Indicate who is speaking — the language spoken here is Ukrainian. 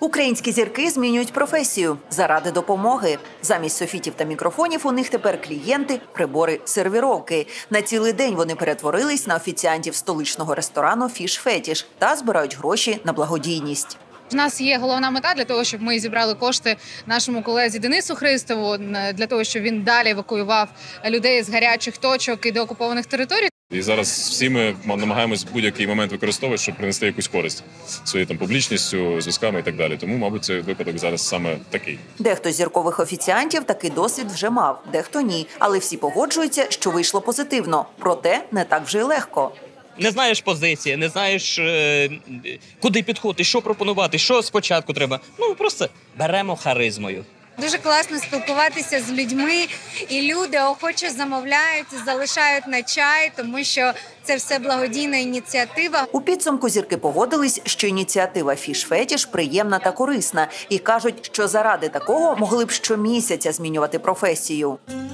Speaker 1: Українські зірки змінюють професію заради допомоги. Замість софітів та мікрофонів у них тепер клієнти, прибори, сервіровки. На цілий день вони перетворились на офіціантів столичного ресторану «Фіш-Фетіш» та збирають гроші на благодійність.
Speaker 2: У нас є головна мета для того, щоб ми зібрали кошти нашому колезі Денису Христову, для того, щоб він далі евакуював людей з гарячих точок і деокупованих територій.
Speaker 3: І зараз всі ми намагаємось будь-який момент використовувати, щоб принести якусь користь своєю публічністю, зв'язками і так далі. Тому, мабуть, цей випадок зараз саме такий.
Speaker 1: Дехто з зіркових офіціантів такий досвід вже мав, дехто ні. Але всі погоджуються, що вийшло позитивно. Проте не так вже й легко.
Speaker 4: Не знаєш позиції, не знаєш, куди підходити, що пропонувати, що спочатку треба. Просто беремо харизмою.
Speaker 5: Дуже класно спілкуватися з людьми, і люди охоче замовляють, залишають на чай, тому що це все благодійна ініціатива.
Speaker 1: У підсумку зірки погодились, що ініціатива «Фіш-Фетіш» приємна та корисна. І кажуть, що заради такого могли б щомісяця змінювати професію.